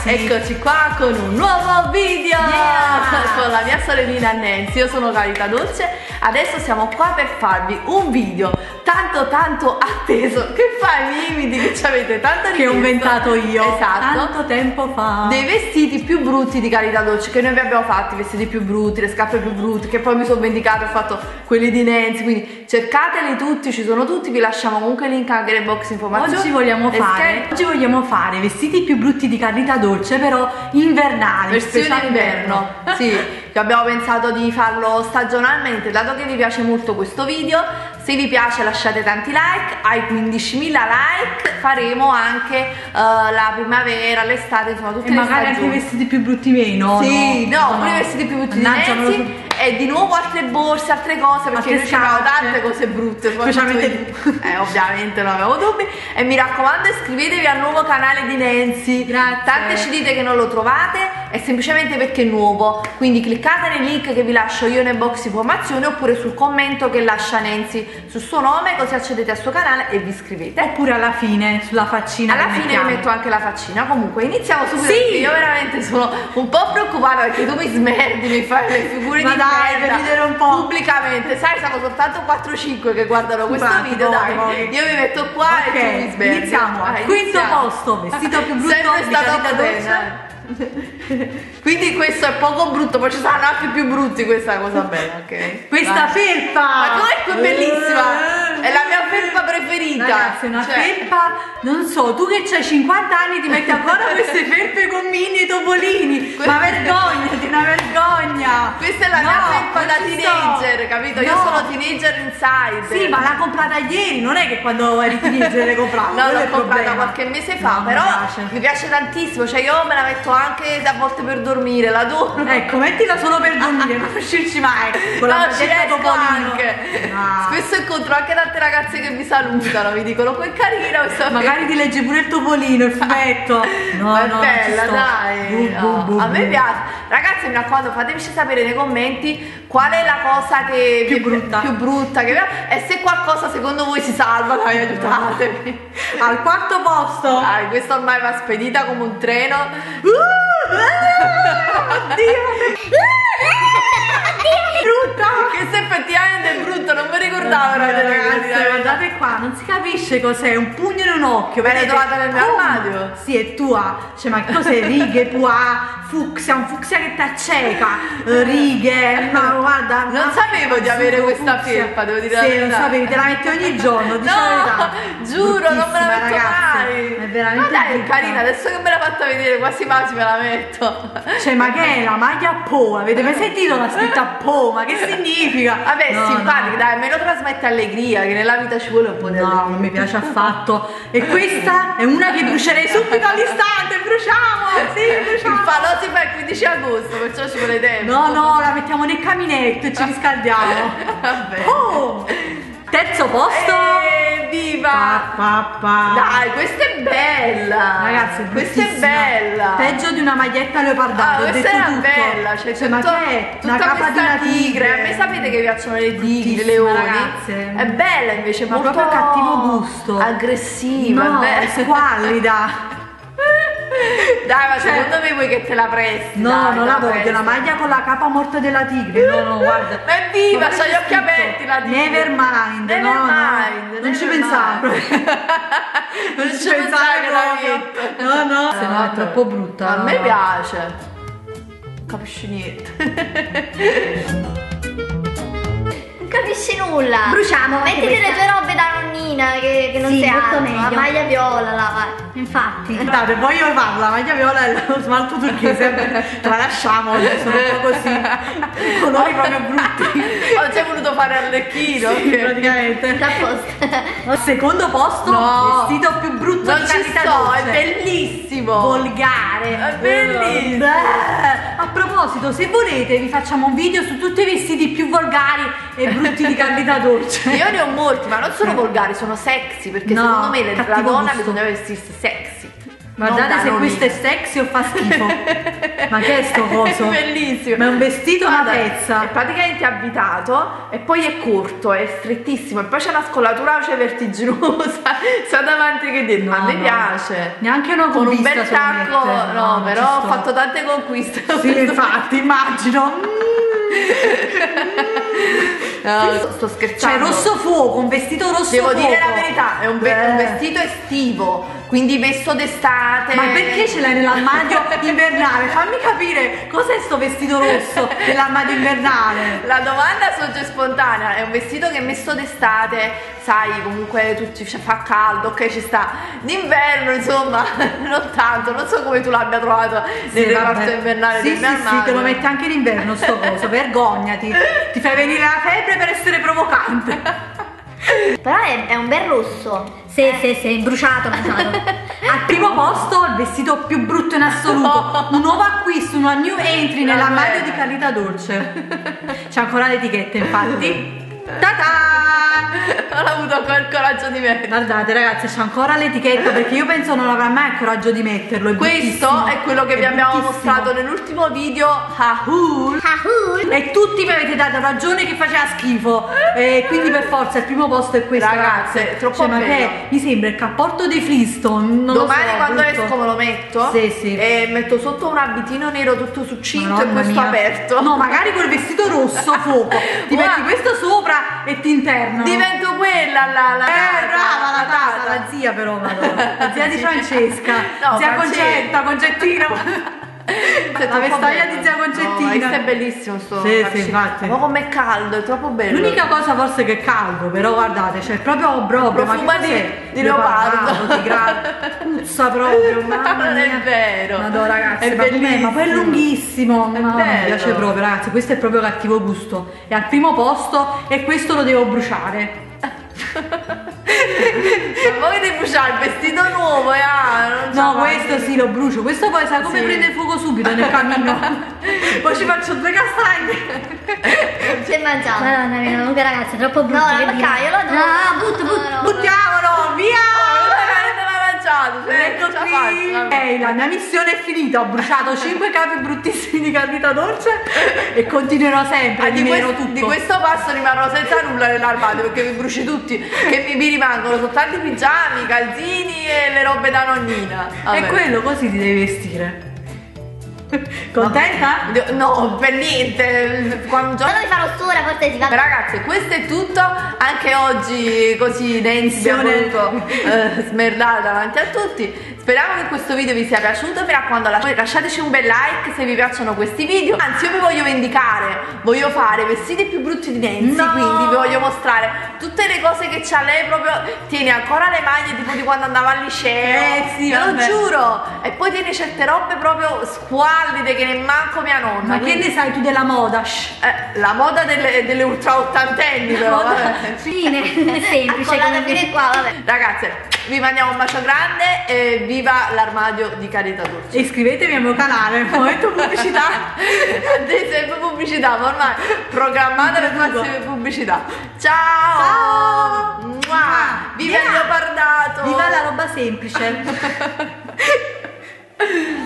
Eccoci qua con un nuovo video con la mia sorellina Nancy. Io sono Carità Dolce. Adesso siamo qua per farvi un video tanto atteso. Che fa i mimiti che ci avete tanto richiesto, che ho inventato io, esatto, tanto tempo fa, dei vestiti più brutti di Carità Dolce, che noi vi abbiamo fatto, i vestiti più brutti, le scarpe più brutte, che poi mi sono vendicata e ho fatto quelli di Nancy. Quindi cercateli tutti, ci sono tutti, vi lasciamo comunque il link anche nel box informazioni. Oggi vogliamo fare vestiti più brutti di Carità Dolce, però invernali, versione inverno. Sì, abbiamo pensato di farlo stagionalmente, dato che vi piace molto questo video. Se vi piace lasciate tanti like, ai 15.000 like faremo anche la primavera, l'estate, insomma tutte e le magari stagioni. anche i vestiti più brutti meno. Sì, no, pure i vestiti più brutti di Nancy. E di nuovo altre borse, altre cose, perché noi abbiamo tante cose brutte, specialmente ovviamente non avevo dubbi. E mi raccomando, iscrivetevi al nuovo canale di Nancy. Grazie. Tante ci dite che non lo trovate, è semplicemente perché è nuovo, quindi cliccate nel link che vi lascio io nel box informazioni, oppure sul commento che lascia Nancy sul suo nome, così accedete al suo canale e vi iscrivete. Oppure alla fine, sulla faccina. Alla fine vi metto anche la faccina. Comunque iniziamo subito, perché io veramente sono un po' preoccupata, perché tu mi smerdi, mi fai le figure di per ridere un po' pubblicamente. Sai, siamo soltanto 4-5 che guardano questo video. Dai, io mi metto qua e tu mi smerdi. Iniziamo. Quinto posto, vestito più brutto di Carità Dolce. Quindi questo è poco brutto, poi ci saranno anche più brutti. Questa è una cosa bella, ok? Questa felpa, ma com'è, è bellissima, è la mia felpa preferita. Ragazzi, una felpa, non so, tu che c'hai 50 anni ti metti ancora queste felpe con mini e topolini, ma vergognati, una vergogna. Questa è la mia felpa da teenager, capito? Io sono teenager inside. Sì, ma l'ha comprata ieri, non è che quando eri teenager l'hai comprata. No, l'ho comprata qualche mese fa, però mi piace tantissimo, cioè io me la metto anche a volte per dormire, l'adoro. Ecco, mettila solo per dormire, non uscirci mai con la maglietta topolino. Spesso incontro anche tante ragazze che mi salutano, mi dicono che carina questa. Magari ti legge pure il topolino, il fumetto. Ma è bella, dai. A me piace. Ragazzi, mi raccomando, fatemici sapere nei commenti qual è la cosa che più brutta che e se qualcosa secondo voi si salva, dai, aiutatemi. Al quarto posto. Dai, questa ormai va spedita come un treno. Oddio, brutta. Questo effettivamente è brutto, non mi ricordavo. Ragazzi, guardate qua, non si capisce cos'è, un pugno in un occhio. Me l'hai trovata nel mio armadio? Sì, è tua. Cioè, ma che cos'è? Righe, puà, fucsia, un fucsia che ti acceca, righe, ma guarda. Non sapevo di avere questa felpa, devo dire la verità. Sì, non sapevi, te la metti ogni giorno, dici la verità. Giuro, non me la metto mai. È veramente ma dai, è carina, adesso che me l'ha fatta vedere quasi quasi me la metto. Cioè, ma che è la maglia a Po? Avete mai sentito la scritta Po? Ma che significa? Vabbè, simpatica, dai, almeno trasmette allegria, che nella vita ci vuole un po' di allegria. No, non mi piace affatto. E questa è una che brucerei subito all'istante. Bruciamo! Sì, bruciamo! Il falò si fa il 15 agosto, perciò ci vuole tempo. No, la mettiamo nel caminetto e ci riscaldiamo. Vabbè. Terzo posto. Viva! Dai, questa è bella. Ragazzi, questa è bella. Peggio di una maglietta leopardato. Questa era bella, cioè ma che è? Tutta una capa di una tigre. A me sapete che piacciono le tigri, le leoni. Ragazze. È bella invece, ma molto proprio cattivo gusto. Aggressiva. No, è squallida. Dai, ma secondo me vuoi che te la presti? No, dai, non la voglio, una maglia con la capa morta della tigre. No, guarda. Ma è viva, c'ha gli occhi aperti la tigre. Never mind. Non ci pensavo. Non ci pensavo. No, se no è troppo brutta. A me piace. Non capisci niente. Capisci nulla. Bruciamo. Mettiti le tue robe da nonnina che non si hanno. La maglia viola là, vai. Infatti. Guardate, poi io parlo, la maglia viola e lo smalto turchese. La lasciamo, sono un po' così. Colori proprio brutti. Oggi hai voluto fare Arlecchino. Praticamente. A posto. Al secondo posto, vestito più brutto non di ci Carità sto, Dolce. è bellissimo. Volgare. È bellissimo. A proposito, se volete vi facciamo un video su tutti i vestiti più volgari e brutti di Carità Dolce. Io ne ho molti, ma non sono volgari, sono sexy, perché secondo me la donna bisogna vestirsi sexy. Guardate se questo è sexy o fa schifo. Ma che è sto coso? È bellissimo. Ma è un vestito, una pezza. È praticamente avvitato e poi è corto, è strettissimo e poi c'è una scollatura vertiginosa sia davanti che dietro. Ma a me piace. Neanche una con un bel tacco. No, però ho fatto tante conquiste. Sì, infatti, immagino. No, sto scherzando. Cioè rosso fuoco, un vestito rosso Devo fuoco. dire la verità, è un vestito estivo, quindi messo d'estate. Ma perché ce l'hai nell'armadio invernale? Fammi capire, cos'è sto vestito rosso nell'armadio invernale? La domanda sorge spontanea, è un vestito che è messo d'estate, sai, comunque fa caldo, ok, ci sta. D'inverno, insomma, non tanto, non so come tu l'abbia trovato nel reparto invernale del mio armadio. Sì, te lo metti anche d'inverno sto coso, vergognati. Ti fai venire la febbre per essere provocante. Però è un bel rosso. Sì, bruciato. Al primo posto il vestito più brutto in assoluto. Un nuovo acquisto, una new entry nell'armadio di Carita Dolce. C'è ancora l'etichetta, infatti. Non ho avuto ancora il coraggio di metterlo. Guardate ragazzi, c'è ancora l'etichetta perché io penso non avrà mai il coraggio di metterlo. Questo è quello che vi abbiamo mostrato nell'ultimo video, Haul. E tutti mi avete dato ragione che faceva schifo. E quindi per forza il primo posto è questo. Ragazze, troppo bello. Ma che mi sembra il cappotto dei Flintstone. Domani quando esco me lo metto. Sì. E metto sotto un abitino nero tutto succinto e questo aperto. No, magari quel vestito rosso fuoco. Ti metti questo sopra e ti interno. Divento quella la brava la zia però, madonna. La zia di Francesca. No, zia Concettina. La vestaglia di zia Concettina. Questo è bellissimo sto. Sì, infatti. Ma com'è caldo, è troppo bello. L'unica cosa forse che è caldo, però guardate, c'è proprio profuma di leopardo. Puzza proprio, mamma mia. Non è vero. Madonna ragazzi, è bellissimo. Ma poi è lunghissimo. È mi piace proprio ragazzi, questo è proprio cattivo gusto. È al primo posto e questo lo devo bruciare. Ma voi devi bruciare il vestito nuovo no, questo sì lo brucio. Questo poi sai come prende fuoco subito nel cammino. Poi ci faccio 2 castagne. Sei mangiato. Madonna mia, comunque ragazzi, è troppo brutto. No, io lo buttiamolo via. Ecco qui. La mia missione è finita. Ho bruciato 5 capi bruttissimi di Carita Dolce e continuerò sempre di questo passo rimarrò senza nulla nell'armadio perché vi bruci tutti, che mi rimangono soltanto i pigiami, i calzini e le robe da nonnina. E quello così ti devi vestire. Contenta? No, per niente. Quando mi fa rottura forse si va. Ragazzi, questo è tutto. Anche oggi così Nancy abbiamo voluto smerdare davanti a tutti. Speriamo che questo video vi sia piaciuto. Mi raccomando, lasciateci un bel like se vi piacciono questi video. Anzi, io vi voglio vendicare. Voglio fare vestiti più brutti di Nancy. Quindi vi voglio mostrare tutte le cose che c'ha lei. Proprio tiene ancora le maglie tipo di quando andava al liceo. Sì, ve lo giuro. E poi tiene certe robe proprio squallide che neanche mia nonna. Ma quindi, che ne sai tu della moda? La moda delle ultra ottantenni però. Fine, semplice. Fine qua, vabbè. Ragazze, vi mandiamo un bacio grande e viva l'armadio di Carita Dolce. Iscrivetevi al mio canale, momento pubblicità. Sempre pubblicità, ma ormai programmate le prossime pubblicità. Ciao! Viva il leopardato! Viva la roba semplice.